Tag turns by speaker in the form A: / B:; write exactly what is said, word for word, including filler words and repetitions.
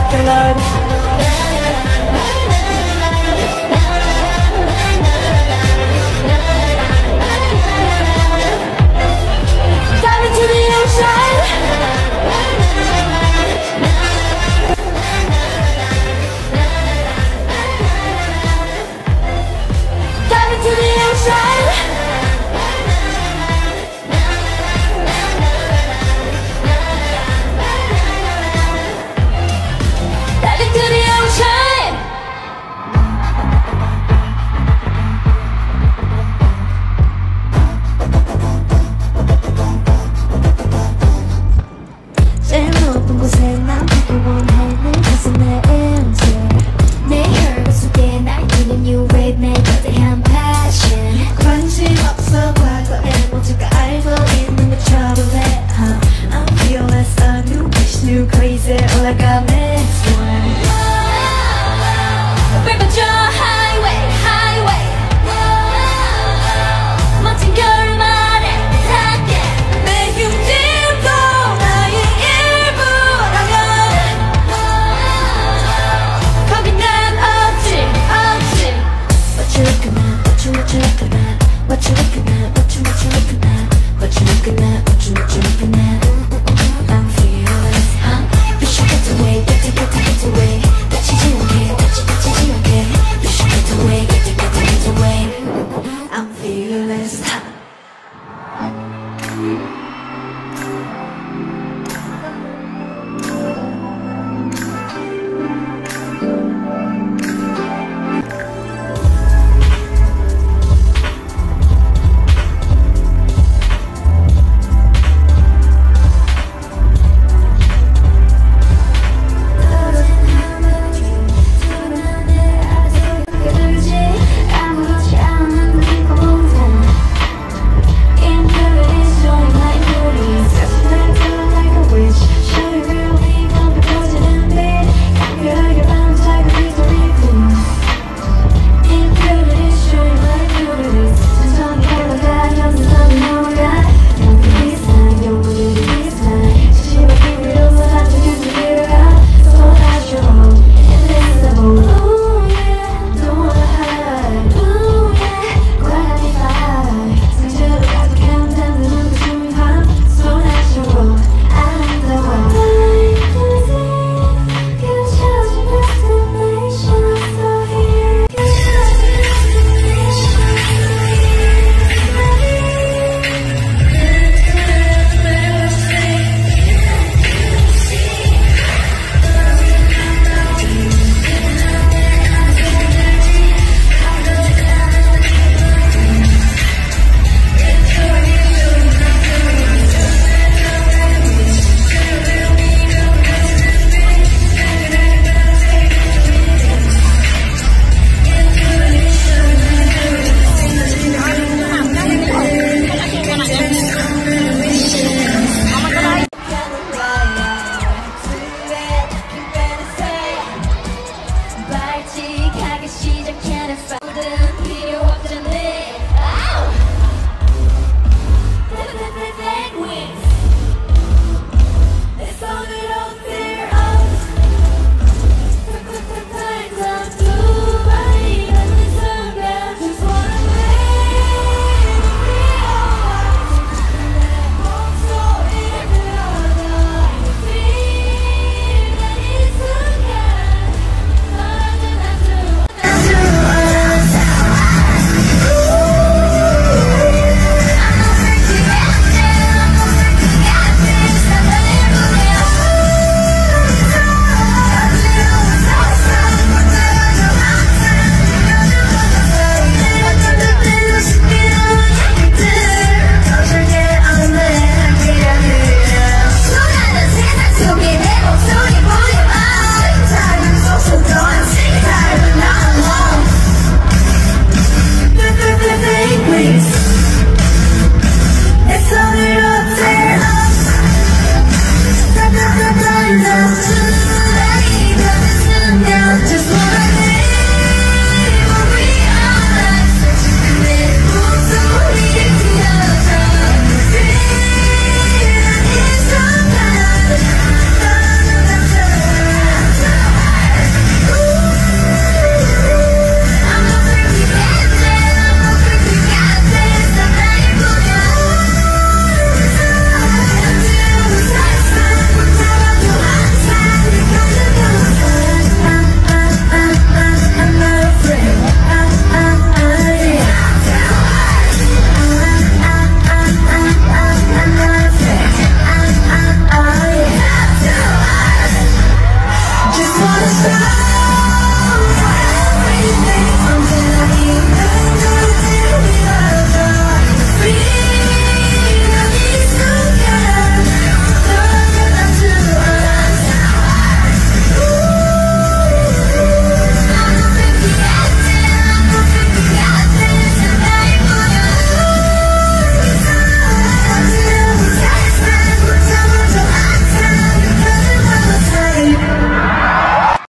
A: afterlife. Dive into the ocean. Dive into the ocean. Dive into the ocean. 제일 높은 곳에 난 보기 원하는 가슴의 answer. 내 혈관 속에 날뛰는 new wave 내 거대한 passion. 관심 없어 과거의 모두가 알고 있는 것처럼 해. huh? I'm fearless, a new bitch, new crazy, all I got next one. 밟아줘 highway, highway. 멋진 결말에 닿게 내 흉들도 나의 일부라면 겁이 난 없지, 없지. What you looking at, what you, what you looking at, what you looking at, what you, what you looking at, what you looking at, what you, what you looking at. I'm fearless, huh? You should get away, get to, get to, get away. 다치지 않게, 다치, 다치지 않게. You should get away, get to, get to, get away. I'm fearless, huh? What you